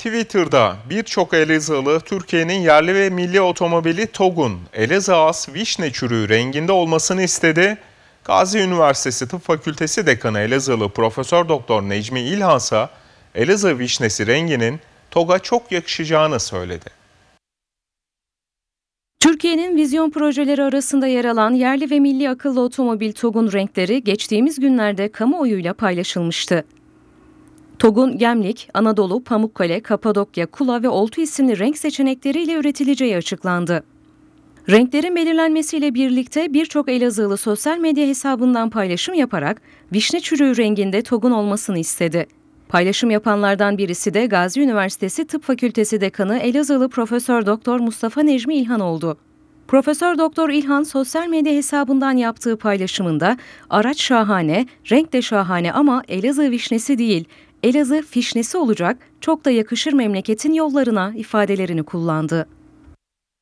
Twitter'da birçok Elazığlı Türkiye'nin yerli ve milli otomobili TOGG'un Elazığ As vişne çürüğü renginde olmasını istedi. Gazi Üniversitesi Tıp Fakültesi Dekanı Elazığlı Profesör Doktor Necmi İlhan ise Elazığ vişnesi renginin TOGG'a çok yakışacağını söyledi. Türkiye'nin vizyon projeleri arasında yer alan yerli ve milli akıllı otomobil TOGG'un renkleri geçtiğimiz günlerde kamuoyuyla paylaşılmıştı. TOGG'un Gemlik, Anadolu, Pamukkale, Kapadokya, Kula ve Oltu isimli renk seçenekleriyle üretileceği açıklandı. Renklerin belirlenmesiyle birlikte birçok Elazığlı sosyal medya hesabından paylaşım yaparak vişne çürüğü renginde TOGG'un olmasını istedi. Paylaşım yapanlardan birisi de Gazi Üniversitesi Tıp Fakültesi Dekanı Elazığlı Profesör Doktor Mustafa Necmi İlhan oldu. Profesör Doktor İlhan sosyal medya hesabından yaptığı paylaşımında araç şahane, renk de şahane ama Elazığ vişnesi değil, Elazığ fişnesi olacak, çok da yakışır memleketin yollarına ifadelerini kullandı.